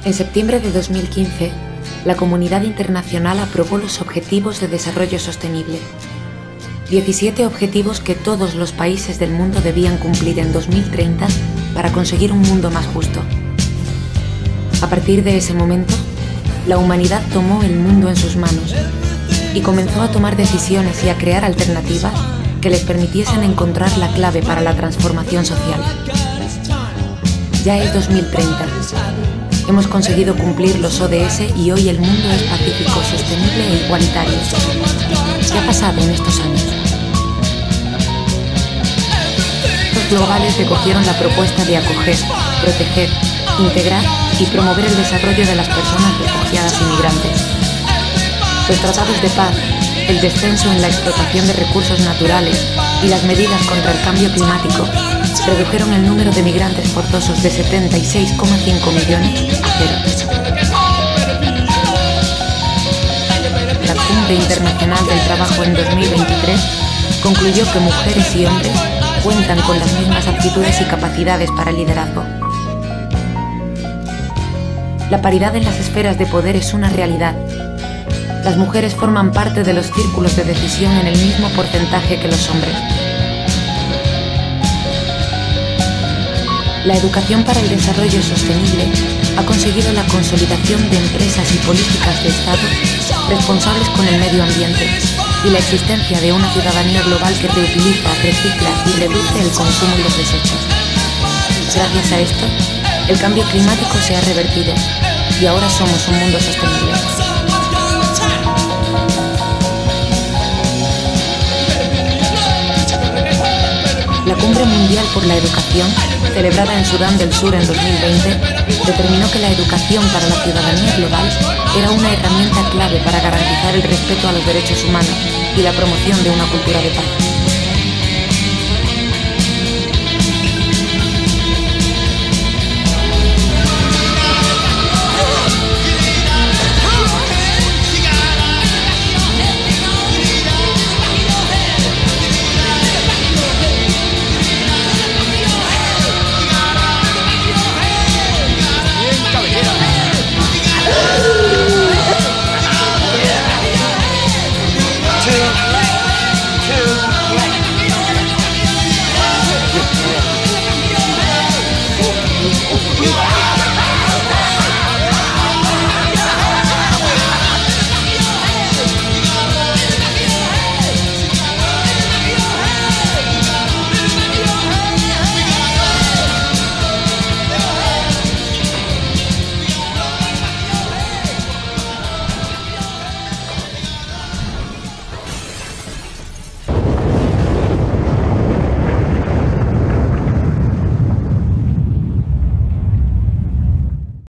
En septiembre de 2015, la comunidad internacional aprobó los Objetivos de Desarrollo Sostenible. 17 objetivos que todos los países del mundo debían cumplir en 2030 para conseguir un mundo más justo. A partir de ese momento, la humanidad tomó el mundo en sus manos y comenzó a tomar decisiones y a crear alternativas que les permitiesen encontrar la clave para la transformación social. Ya es 2030. Hemos conseguido cumplir los ODS y hoy el mundo es pacífico, sostenible e igualitario. ¿Qué ha pasado en estos años? Los globales recogieron la propuesta de acoger, proteger, integrar y promover el desarrollo de las personas refugiadas y migrantes. Los tratados de paz, el descenso en la explotación de recursos naturales y las medidas contra el cambio climático redujeron el número de migrantes forzosos de 76,5 millones a cero. La Cumbre Internacional del Trabajo en 2023 concluyó que mujeres y hombres cuentan con las mismas aptitudes y capacidades para el liderazgo. La paridad en las esferas de poder es una realidad. Las mujeres forman parte de los círculos de decisión en el mismo porcentaje que los hombres. La educación para el desarrollo sostenible ha conseguido la consolidación de empresas y políticas de Estado responsables con el medio ambiente y la existencia de una ciudadanía global que reutiliza, recicla y reduce el consumo y los desechos. Gracias a esto, el cambio climático se ha revertido y ahora somos un mundo sostenible. La Cumbre Mundial por la Educación, celebrada en Sudán del Sur en 2020, determinó que la educación para la ciudadanía global era una herramienta clave para garantizar el respeto a los derechos humanos y la promoción de una cultura de paz. Two.